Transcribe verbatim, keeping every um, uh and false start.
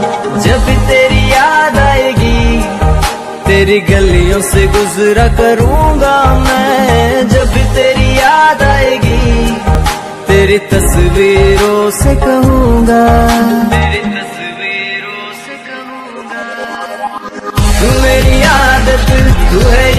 जब भी तेरी याद आएगी तेरी गलियों से गुजरा करूंगा मैं। जब भी तेरी याद आएगी तेरी तस्वीरों से कहूंगा, तेरी तस्वीरों से कहूंगा। तू मेरी आदत, तू है